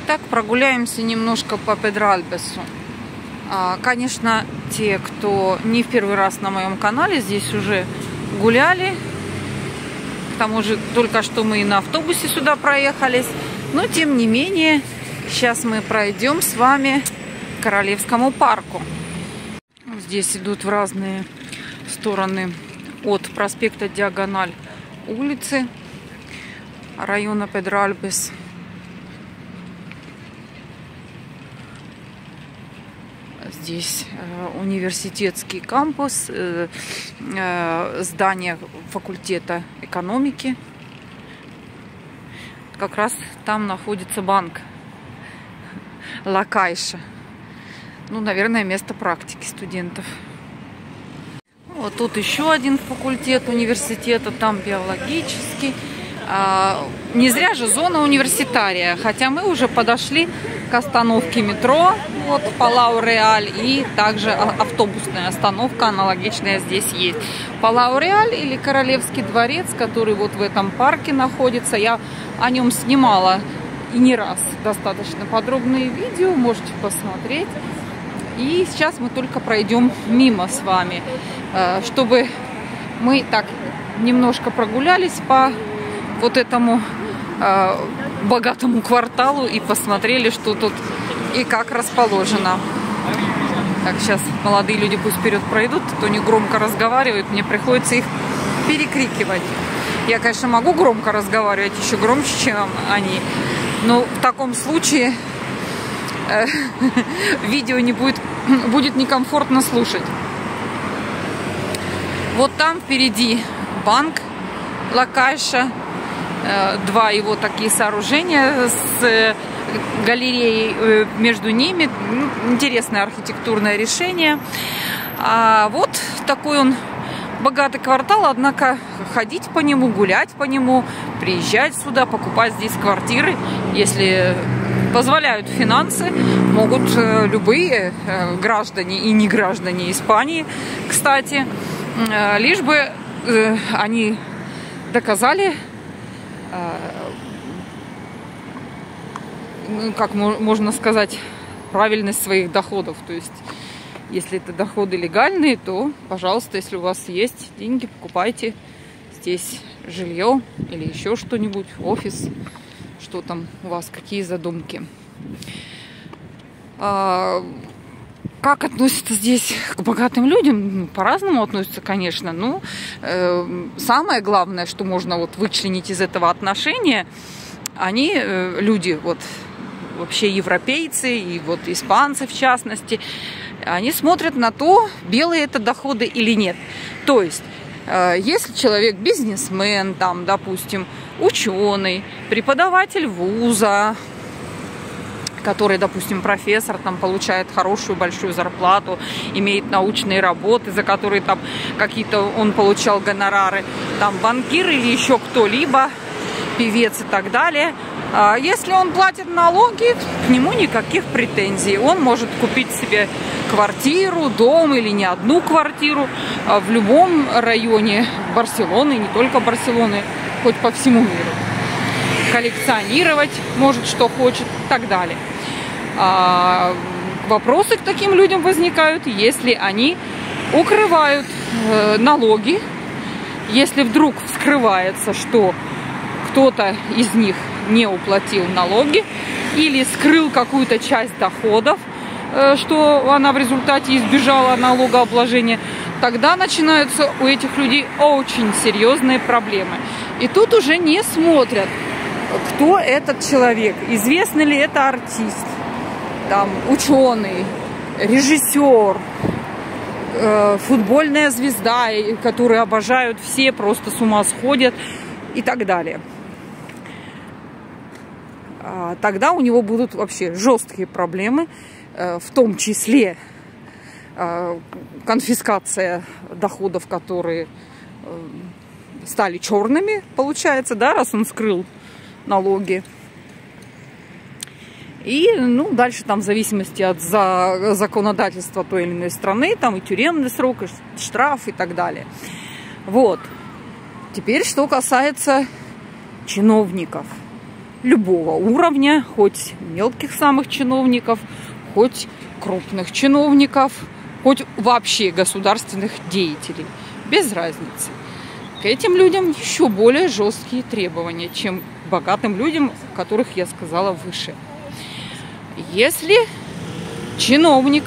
Так, прогуляемся немножко по Педральбесу. Конечно, те, кто не в первый раз на моем канале, здесь уже гуляли. К тому же только что мы и на автобусе сюда проехались. Но, тем не менее, сейчас мы пройдем с вами к Королевскому парку. Здесь идут в разные стороны от проспекта Диагональ улицы района Педральбес. Здесь университетский кампус, здание факультета экономики. Как раз там находится банк Ла Кайша. Ну, наверное, место практики студентов. Вот тут еще один факультет университета, там биологический. Не зря же зона университария, хотя мы уже подошли к остановке метро, вот Палау Реаль, и также автобусная остановка аналогичная здесь есть. Палау Реаль или Королевский дворец, который вот в этом парке находится, я о нем снимала и не раз достаточно подробные видео, можете посмотреть. И сейчас мы только пройдем мимо с вами, чтобы мы так немножко прогулялись по вот этому богатому кварталу и посмотрели, что тут и как расположено. Так, сейчас молодые люди пусть вперед пройдут, то не громко разговаривают, мне приходится их перекрикивать. Я, конечно, могу громко разговаривать, еще громче, чем они, но в таком случае видео не будет некомфортно слушать. Вот там впереди банк Ла Кайша. Два его такие сооружения с галереей между ними. Интересное архитектурное решение. Вот такой он богатый квартал, однако ходить по нему, гулять по нему, приезжать сюда, покупать здесь квартиры, если позволяют финансы, могут любые граждане и не граждане Испании, кстати, лишь бы они доказали, как можно сказать, правильность своих доходов. То есть, если это доходы легальные, то, пожалуйста, если у вас есть деньги, покупайте здесь жилье или еще что-нибудь, офис, что там у вас, какие задумки. Как относятся здесь к богатым людям? По-разному относятся, конечно. Но самое главное, что можно вот вычленить из этого отношения, они, люди, вот вообще европейцы и вот испанцы в частности, они смотрят на то, белые это доходы или нет. То есть, если человек бизнесмен, там, допустим, ученый, преподаватель вуза, который, допустим, профессор, там, получает хорошую большую зарплату, имеет научные работы, за которые там какие-то он получал гонорары, там, банкир или еще кто-либо, певец и так далее. Если он платит налоги, к нему никаких претензий. Он может купить себе квартиру, дом или не одну квартиру в любом районе Барселоны, не только Барселоны, хоть по всему миру. Коллекционировать может, что хочет, и так далее. Вопросы к таким людям возникают, если они укрывают налоги, если вдруг вскрывается, что кто-то из них не уплатил налоги или скрыл какую-то часть доходов, что она в результате избежала налогообложения, тогда начинаются у этих людей очень серьезные проблемы. И тут уже не смотрят, кто этот человек, известный ли это артист, там, ученый, режиссер, футбольная звезда, которую обожают все, просто с ума сходят и так далее. Тогда у него будут вообще жесткие проблемы, в том числе конфискация доходов, которые стали черными, получается, да, раз он скрыл налоги. И, ну, дальше там в зависимости от законодательства той или иной страны, там и тюремный срок, и штраф и так далее. Вот. Теперь, что касается чиновников. любого уровня, хоть мелких самых чиновников, хоть крупных чиновников, хоть вообще государственных деятелей. Без разницы. К этим людям еще более жесткие требования, чем к богатым людям, о которых я сказала выше. Если чиновник,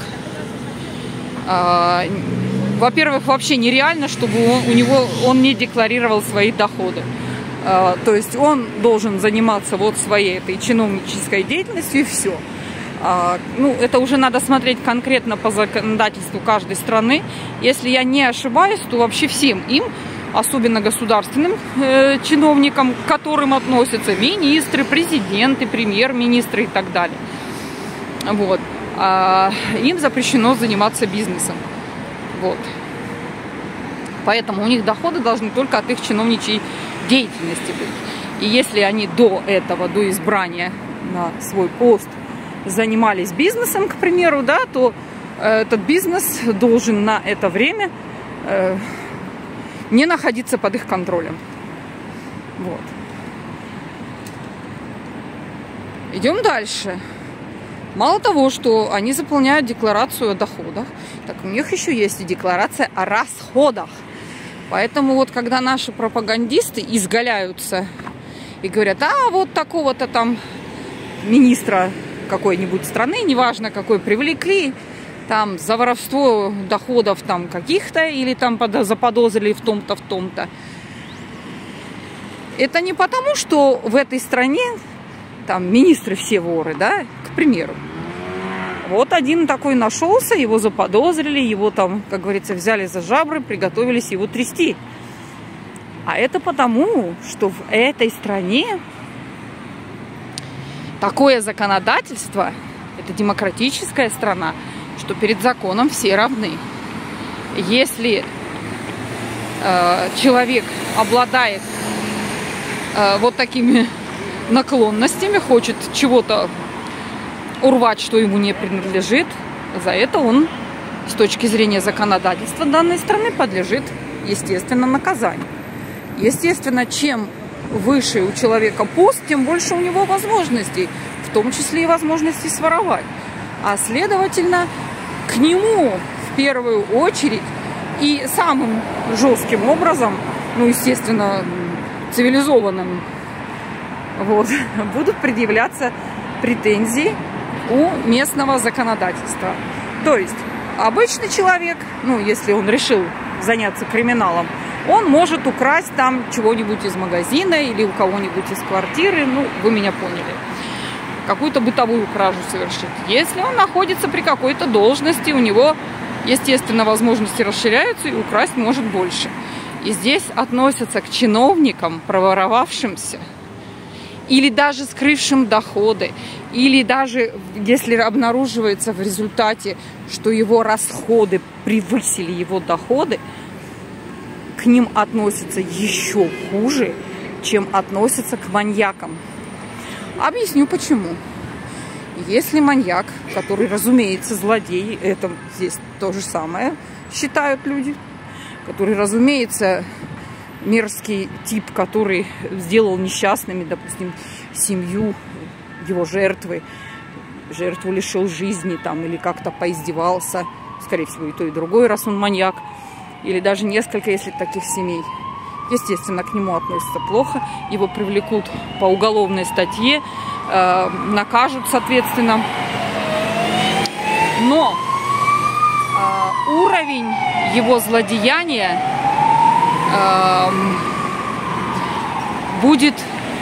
во-первых, вообще нереально, чтобы он не декларировал свои доходы. То есть он должен заниматься вот своей этой чиновнической деятельностью и все. Ну, это уже надо смотреть конкретно по законодательству каждой страны. Если я не ошибаюсь, то вообще всем им, особенно государственным чиновникам, к которым относятся министры, президенты, премьер-министры и так далее, вот, им запрещено заниматься бизнесом. Вот. Поэтому у них доходы должны только от их чиновничьей деятельности быть. И если они до этого, до избрания на свой пост занимались бизнесом, к примеру, да, то этот бизнес должен на это время не находиться под их контролем. Вот. Идем дальше. Мало того, что они заполняют декларацию о доходах, так у них еще есть и декларация о расходах. Поэтому вот когда наши пропагандисты изгаляются и говорят, вот такого-то там министра какой-нибудь страны, неважно какой, привлекли там за воровство доходов там каких-то или там заподозрили в том-то, в том-то. Это не потому, что в этой стране там министры все воры, да, к примеру. Вот один такой нашелся, его заподозрили, его там, как говорится, взяли за жабры, приготовились его трясти. А это потому, что в этой стране такое законодательство, это демократическая страна, что перед законом все равны. Если человек обладает вот такими наклонностями, хочет чего-то урвать, что ему не принадлежит, за это он, с точки зрения законодательства данной страны, подлежит, естественно, наказанию. Естественно, чем выше у человека пост, тем больше у него возможностей, в том числе и возможностей своровать. А следовательно, к нему в первую очередь и самым жестким образом, ну, естественно, цивилизованным, вот, будут предъявляться претензии у местного законодательства. То есть обычный человек, ну, если он решил заняться криминалом, он может украсть там чего-нибудь из магазина или у кого-нибудь из квартиры, ну, вы меня поняли, какую-то бытовую кражу совершить. Если он находится при какой-то должности, у него, естественно, возможности расширяются, и украсть может больше. И здесь относятся к чиновникам, проворовавшимся, или даже скрывшим доходы, или даже, если обнаруживается в результате, что его расходы превысили его доходы, к ним относятся еще хуже, чем относятся к маньякам. Объясню почему. Если маньяк, который, разумеется, злодей, это здесь то же самое считают люди, который, разумеется, мерзкий тип, который сделал несчастными, допустим, семью его жертву лишил жизни там, или как-то поиздевался, скорее всего, и то, и другое, раз он маньяк, или даже несколько, если таких семей. Естественно, к нему относятся плохо, его привлекут по уголовной статье, накажут, соответственно. Но уровень его злодеяния будет,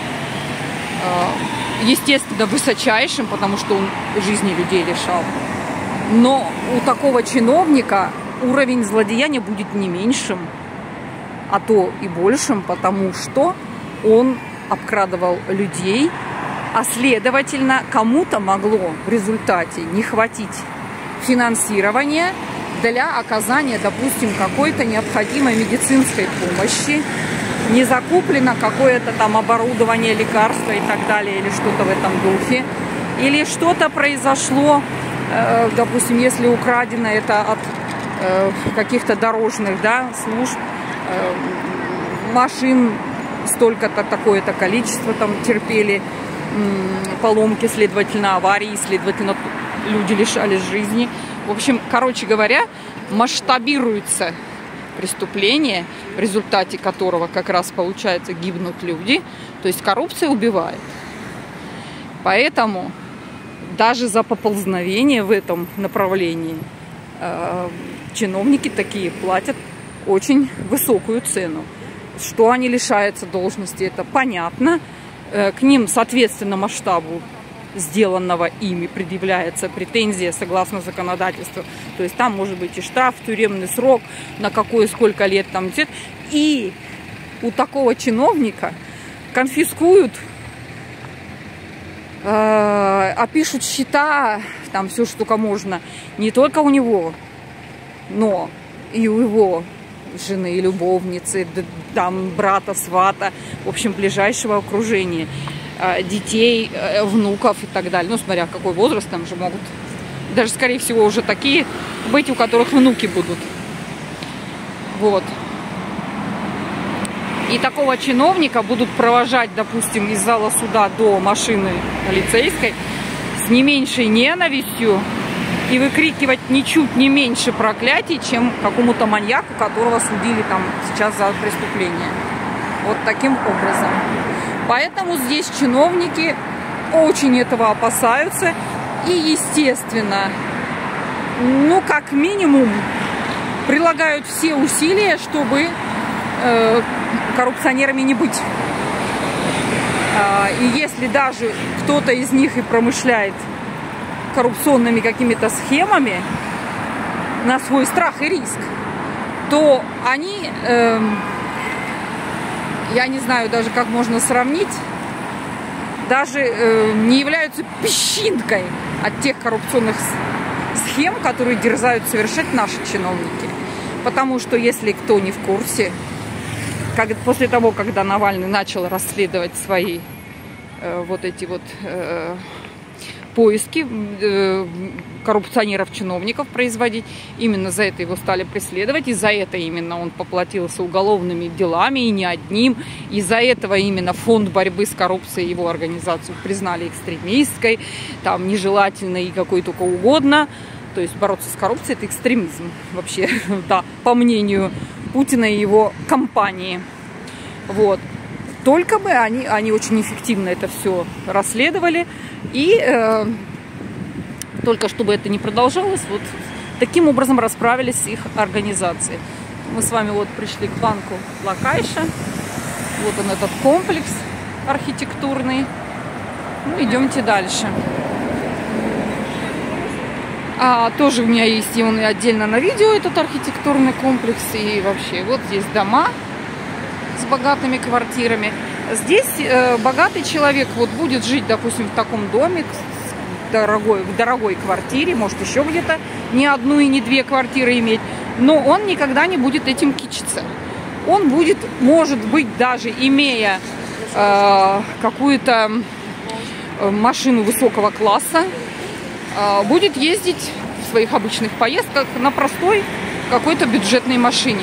естественно, высочайшим, потому что он жизни людей лишал. Но у такого чиновника уровень злодеяния будет не меньшим, а то и большим, потому что он обкрадывал людей, а следовательно, кому-то могло в результате не хватить финансирования для оказания, допустим, какой-то необходимой медицинской помощи, не закуплено какое-то там оборудование, лекарства и так далее, или что-то в этом духе, или что-то произошло, допустим, если украдено это от каких-то дорожных, да, служб, машин столько-то, такое-то количество там терпели поломки, следовательно, аварии, следовательно, люди лишались жизни. В общем, короче говоря, масштабируется преступление, в результате которого как раз, получается, гибнут люди. То есть коррупция убивает. Поэтому даже за поползновение в этом направлении чиновники такие платят очень высокую цену. Что они лишаются должности, это понятно. К ним, соответственно, масштабу сделанного ими предъявляется претензия согласно законодательству. То есть там может быть и штраф, тюремный срок, на какое сколько лет там. И у такого чиновника конфискуют, опишут счета, там все, что только можно. Не только у него, но и у его жены, любовницы, там брата, свата, в общем, ближайшего окружения, детей, внуков и так далее. Ну, смотря какой возраст, там же могут, даже, скорее всего, уже такие быть, у которых внуки будут. Вот. И такого чиновника будут провожать, допустим, из зала суда до машины полицейской с не меньшей ненавистью и выкрикивать ничуть не меньше проклятий, чем какому-то маньяку, которого судили там сейчас за преступление. Вот таким образом. Поэтому здесь чиновники очень этого опасаются. И, естественно, ну, как минимум, прилагают все усилия, чтобы коррупционерами не быть. И если даже кто-то из них и промышляет коррупционными какими-то схемами на свой страх и риск, то они, я не знаю даже, как можно сравнить, даже не являются песчинкой от тех коррупционных схем, которые дерзают совершать наши чиновники. Потому что, если кто не в курсе, после того, когда Навальный начал расследовать свои вот эти вот поиски коррупционеров-чиновников производить, именно за это его стали преследовать, и за это именно он поплатился уголовными делами, и не одним. Из-за этого именно фонд борьбы с коррупцией его организацию признали экстремистской, там нежелательной и какой только угодно. То есть бороться с коррупцией – это экстремизм вообще, да, по мнению Путина и его компании. Вот. Только бы они очень эффективно это все расследовали. И только чтобы это не продолжалось, вот таким образом расправились с их организацией. Мы с вами вот пришли к банку Ла-Кайша. Вот он, этот комплекс архитектурный. Ну, идемте дальше. Тоже у меня есть и он отдельно на видео, этот архитектурный комплекс. И вообще, вот здесь дома с богатыми квартирами. Здесь богатый человек вот будет жить, допустим, в таком доме, в дорогой квартире, может еще где-то не одну и не две квартиры иметь, но он никогда не будет этим кичиться. Он будет, может быть, даже имея какую-то машину высокого класса, будет ездить в своих обычных поездках на простой какой-то бюджетной машине.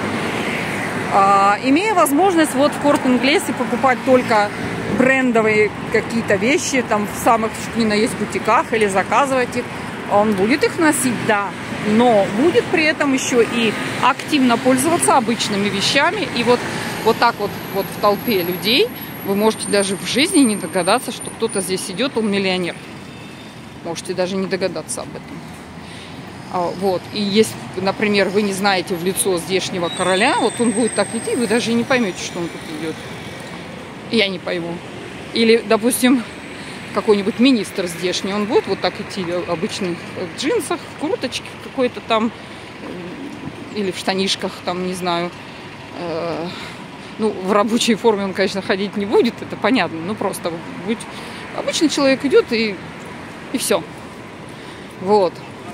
Имея возможность вот в Корт-Инглесе покупать только брендовые какие-то вещи, там в самых что ни на есть бутиках, или заказывать их, он будет их носить, да, но будет при этом еще и активно пользоваться обычными вещами. И вот так вот в толпе людей вы можете даже в жизни не догадаться, что кто-то здесь идет, он миллионер. Можете даже не догадаться об этом. Вот. И если, например, вы не знаете в лицо здешнего короля, вот он будет так идти, вы даже и не поймете, что он тут идет. Я не пойму. Или, допустим, какой-нибудь министр здешний, он будет вот так идти в обычных джинсах, в курточке какой-то там, или в штанишках, там, не знаю. Ну, в рабочей форме он, конечно, ходить не будет, это понятно, но просто обычный человек идет и все. Вот.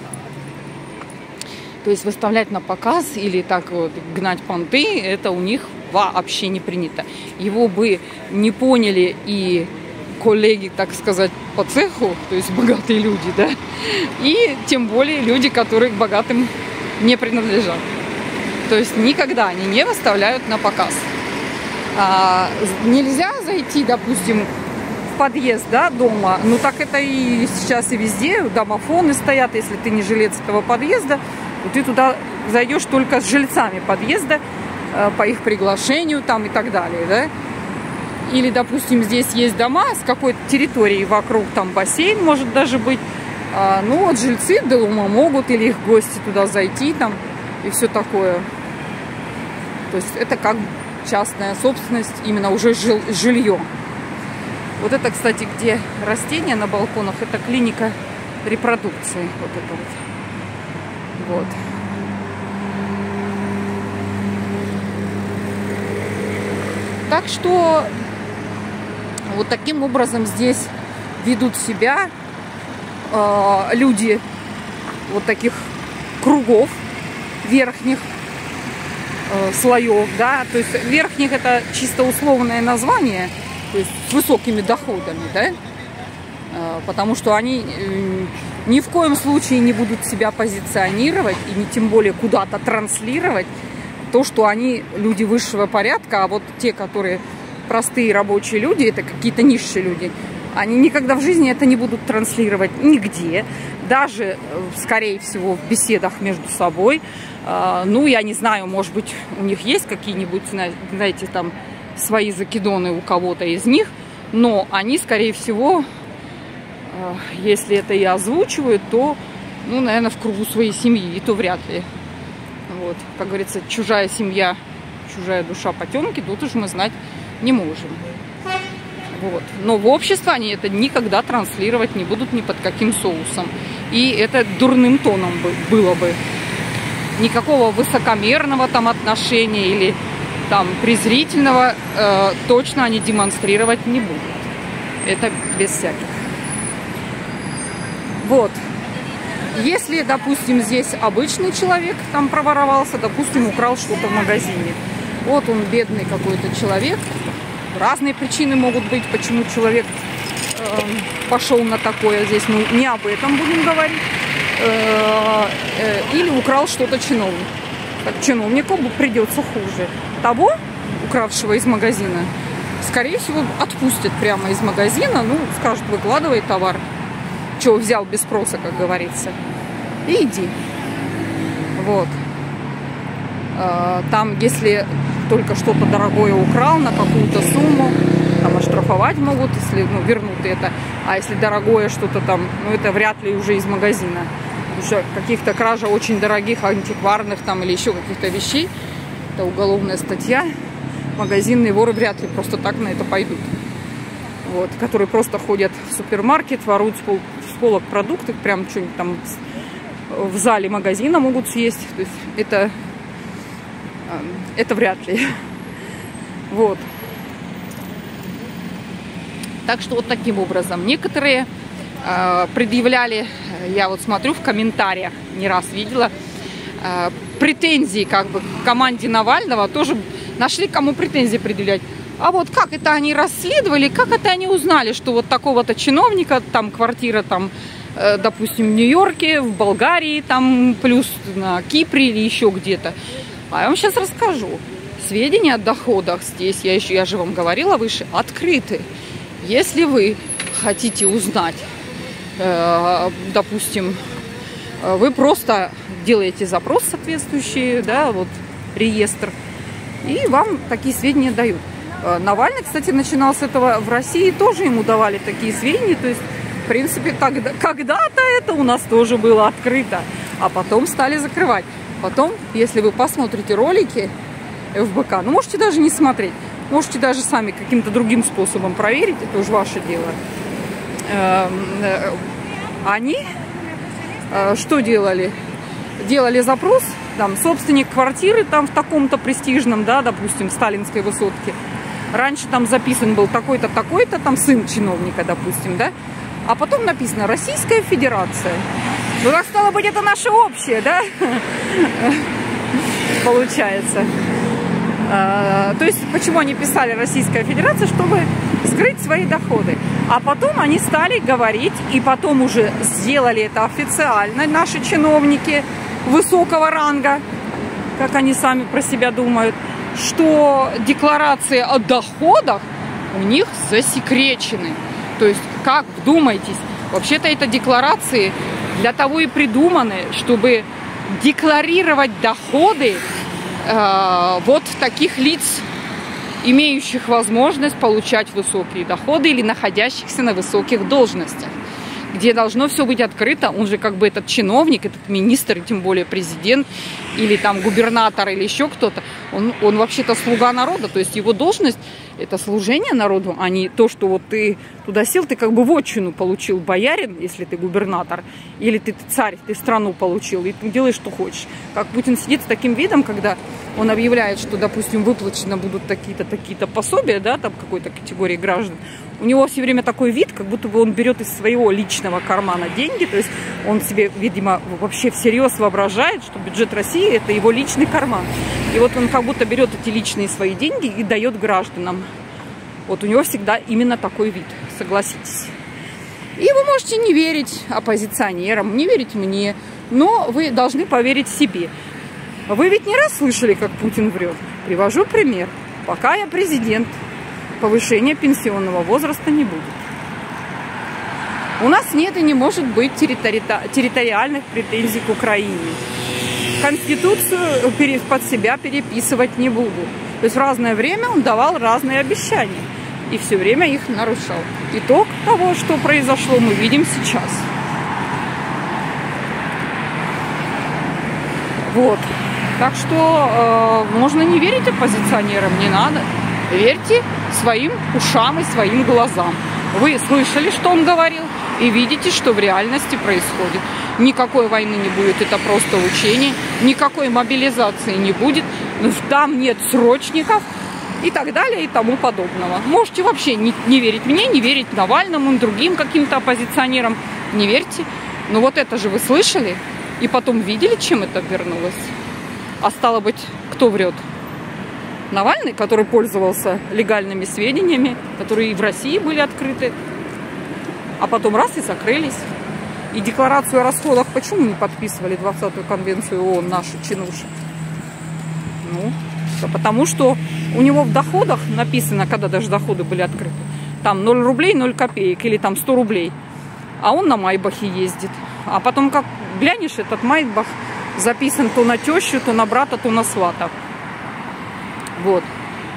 То есть выставлять на показ или так вот гнать понты, это у них вообще не принято. Его бы не поняли и коллеги, так сказать, по цеху, то есть богатые люди, да, и тем более люди, которые к богатым не принадлежат. То есть никогда они не выставляют на показ. Нельзя зайти, допустим, подъезд, да, дома, ну так это и сейчас и везде, домофоны стоят, если ты не жилец этого подъезда, то ты туда зайдешь только с жильцами подъезда, по их приглашению там и так далее, да. Или, допустим, здесь есть дома с какой-то территорией вокруг, там бассейн может даже быть, ну вот жильцы дома могут или их гости туда зайти там и все такое. То есть это как частная собственность, именно уже жилье. Вот это, кстати, где растения на балконах, это клиника репродукции. Вот это вот. Вот. Так что вот таким образом здесь ведут себя люди вот таких кругов верхних слоев, да, то есть верхних это чисто условное название, то есть с высокими доходами, да, потому что они ни в коем случае не будут себя позиционировать и не тем более куда-то транслировать то, что они люди высшего порядка, а вот те, которые простые рабочие люди, это какие-то низшие люди, они никогда в жизни это не будут транслировать нигде, даже, скорее всего, в беседах между собой. Ну, я не знаю, может быть, у них есть какие-нибудь, знаете, там, свои закидоны у кого-то из них, но они, скорее всего, если это и озвучивают, то, ну, наверное, в кругу своей семьи, и то вряд ли. Вот, как говорится, чужая семья, чужая душа потемки, тут уж мы знать не можем. Вот. Но в общество они это никогда транслировать не будут ни под каким соусом. И это дурным тоном было бы. Никакого высокомерного там отношения или там презрительного точно они демонстрировать не будут. Это без всяких. Вот. Если, допустим, здесь обычный человек там проворовался, допустим, украл что-то в магазине. Вот он бедный какой-то человек. Разные причины могут быть, почему человек пошел на такое. Здесь мы не об этом будем говорить. Или украл что-то чиновник. Так, чиновнику придется хуже. Того, укравшего из магазина, скорее всего, отпустят прямо из магазина. Ну, скажут, выкладывай товар. Чего взял без спроса, как говорится. И иди. Вот. Там, если только что-то дорогое украл на какую-то сумму, там оштрафовать могут, если вернут это. А если дорогое что-то там, ну это вряд ли уже из магазина. Потому что каких-то кража очень дорогих, антикварных там или еще каких-то вещей, это уголовная статья. Магазинные воры вряд ли просто так на это пойдут. Вот, которые просто ходят в супермаркет, воруют с полок продукты, прям что-нибудь там в зале магазина могут съесть. То есть это вряд ли. Вот. Так что вот таким образом. Некоторые предъявляли, я вот смотрю в комментариях, не раз видела, претензии как бы к команде Навального, тоже нашли кому претензии предъявлять. А вот как это они расследовали, как это они узнали, что вот такого-то чиновника, там квартира, там, допустим, в Нью-Йорке, в Болгарии, там плюс на Кипре или еще где-то. А я вам сейчас расскажу. Сведения о доходах здесь, я же вам говорила выше, открыты. Если вы хотите узнать, допустим, вы просто делаете запрос соответствующий, да, вот реестр, и вам такие сведения дают. Навальный, кстати, начинал с этого в России, тоже ему давали такие сведения, то есть, в принципе, когда-то это у нас тоже было открыто, а потом стали закрывать. Потом, если вы посмотрите ролики ФБК, ну, можете даже не смотреть, можете даже сами каким-то другим способом проверить, это уж ваше дело. Они что делали? Делали запрос, там, собственник квартиры там в таком-то престижном, да, допустим, сталинской высотке. Раньше там записан был такой-то, такой-то, там сын чиновника, допустим, да. А потом написано «Российская Федерация». Ну, так стало быть, это наше общее, да? Получается. То есть, почему они писали «Российская Федерация», чтобы скрыть свои доходы. А потом они стали говорить, и потом уже сделали это официально, наши чиновники высокого ранга, как они сами про себя думают, что декларации о доходах у них засекречены. То есть, как, вдумайтесь, вообще-то это декларации для того и придуманы, чтобы декларировать доходы вот таких лиц, имеющих возможность получать высокие доходы или находящихся на высоких должностях, где должно все быть открыто. Он же как бы этот чиновник, этот министр, и тем более президент, или там губернатор, или еще кто-то, он вообще-то слуга народа, то есть его должность – это служение народу, а не то, что вот ты туда сел, ты как бы вотчину получил, боярин, если ты губернатор, или ты царь, ты страну получил, и ты делаешь, что хочешь. Как Путин сидит с таким видом, когда он объявляет, что, допустим, выплачено будут такие-то пособия, да, там какой-то категории граждан, у него все время такой вид, как будто бы он берет из своего личного кармана деньги, то есть он себе, видимо, вообще всерьез воображает, что бюджет России – это его личный карман. И вот он как будто берет эти личные свои деньги и дает гражданам. Вот у него всегда именно такой вид, согласитесь. И вы можете не верить оппозиционерам, не верить мне, но вы должны поверить себе. Вы ведь не раз слышали, как Путин врет. Привожу пример. Пока я президент, повышения пенсионного возраста не будет. У нас нет и не может быть территориальных претензий к Украине. Конституцию под себя переписывать не буду. То есть в разное время он давал разные обещания. И все время их нарушал. Итог того, что произошло, мы видим сейчас. Вот. Так что можно не верить оппозиционерам, не надо. Верьте своим ушам и своим глазам. Вы слышали, что он говорил, и видите, что в реальности происходит. Никакой войны не будет, это просто учение. Никакой мобилизации не будет. Там нет срочников и так далее и тому подобного. Можете вообще не верить мне, не верить Навальному, другим каким-то оппозиционерам. Не верьте. Но вот это же вы слышали и потом видели, чем это обернулось. А стало быть, кто врет? Навальный, который пользовался легальными сведениями, которые и в России были открыты, а потом раз и закрылись. И декларацию о расходах почему не подписывали 20-ю конвенцию ООН наши чинуши? Ну, да потому что у него в доходах написано, когда даже доходы были открыты, там 0 рублей 0 копеек или там 100 рублей. А он на Майбахе ездит. А потом как глянешь, этот Майбах записан то на тещу, то на брата, то на свата. Вот.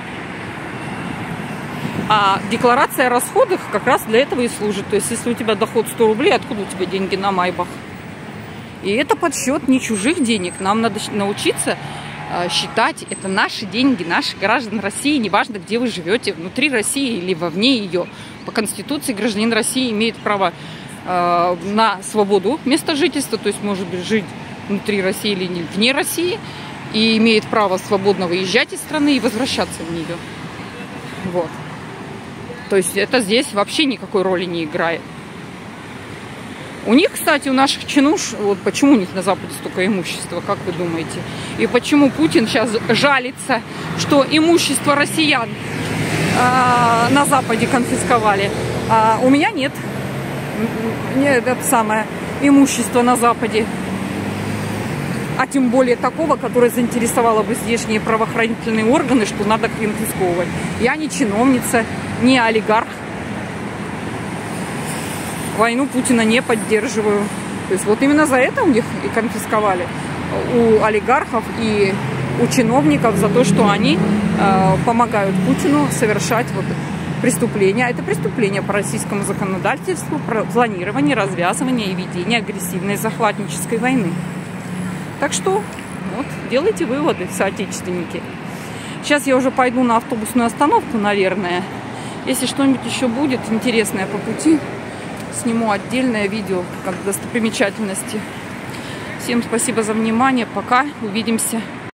А декларация о расходах как раз для этого и служит. То есть, если у тебя доход 100 рублей, откуда у тебя деньги на Майбах? И это подсчет не чужих денег. Нам надо научиться считать, это наши деньги, наших граждан России, неважно, где вы живете, внутри России или вовне ее. По Конституции гражданин России имеет право на свободу места жительства, то есть может быть жить внутри России или вне России, и имеет право свободно выезжать из страны и возвращаться в нее. Вот. То есть это здесь вообще никакой роли не играет. У них, кстати, у наших чинуш, вот почему у них на Западе столько имущества, как вы думаете? И почему Путин сейчас жалится, что имущество россиян на Западе конфисковали? А у меня нет. Нет, это самое имущество на Западе. А тем более такого, которое заинтересовало бы здешние правоохранительные органы, что надо конфисковывать. Я не чиновница, не олигарх. Войну Путина не поддерживаю. То есть вот именно за это у них и конфисковали. У олигархов и у чиновников за то, что они помогают Путину совершать вот преступления. А это преступление по российскому законодательству, про планирование, развязывание и ведение агрессивной захватнической войны. Так что вот, делайте выводы, соотечественники. Сейчас я уже пойду на автобусную остановку, наверное. Если что-нибудь еще будет интересное по пути, сниму отдельное видео как достопримечательности. Всем спасибо за внимание. Пока. Увидимся.